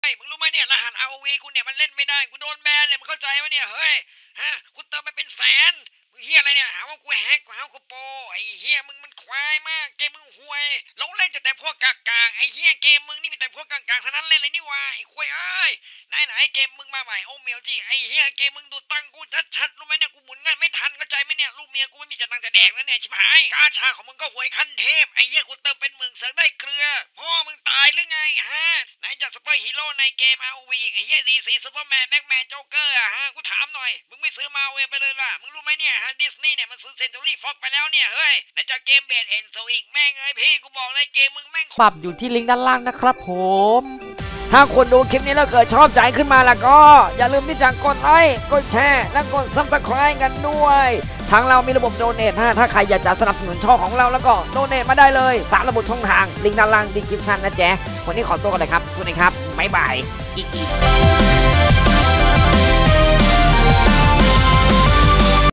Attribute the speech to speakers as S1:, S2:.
S1: ไอ้มึงรู้ไหมเนี่ยรหัส ROV กูเนี่ยมันเล่นไม่ได้กูโดนแบนเลยมึงเข้าใจไหมเนี่ยเฮ้ยฮะกูเติมไปเป็นแสนมึงเฮียอะไรเนี่ยหาว่ากูแฮกกูหาว่ากูโปไอ้เฮียมึงมันควายมากเกมมึงห่วยเราเล่นแต่พวกกากๆไอ้เฮียเกมมึงนี่มีแต่พวกกากๆทั้งนั้นเล่นเลยนี่วะไอ้ควายเอ้ยไหนเกมมึงมาใหม่โอ้เมียวจีไอ้เฮียเกมมึงดูตังกูชัดๆรู้ไหมเนี่ยกูหมุนเงินไม่ทันเข้าใจไหมเนี่ยลูกเมียกูไม่มีจะตังจะแดกแล้วเนี่ยชิบหายกาชาของมึงก็ห่วยขั้นเทพไอ้เฮียกูเติมเป็นหมื่นเสริมได้เกลือพ่อมึงตายหรือไงฮะไหนจะซุปเปอร์ฮีโร่ในเกม ROV อีกไอ้เฮียดีซีซุปเปอร์แมนแบ็กแมนโจ๊กเกอร์อะฮะกูถามหน่อยมึงไม่ซื้อมาเวไปเลยล่ะมึงรู้ไหมเนี่ยฮะดิสนีย์เนี่ยมันซื้อเซนตูรี่ฟ็อกไปแล้วเนี่ยเฮ้ยไหนจะเกมเบดเอ็นโซอีกแม่งเอ้ยพี่กูบอกเลยเกมมึงแม่ง
S2: ปรับอยู่ที่ลิงก์ด้านล่างนะครับผมถ้าคนดูคลิปนี้แล้วเกิดชอบใจขึ้นมาแล้วก็อย่าลืมที่จะกดไลค์กดแชร์และกด Subscribe กันด้วยทางเรามีระบบโดเนทถ้าใครอยากจะสนับสนุนช่องของเราแล้วก็โดเนทมาได้เลย3ระบบช่องทางลิงก์ด้านล่างดีคริปชั่นนะแจ๊วันนี้ขอตัวกันเลยครับสวัสดีครับบ๊ายบายอีก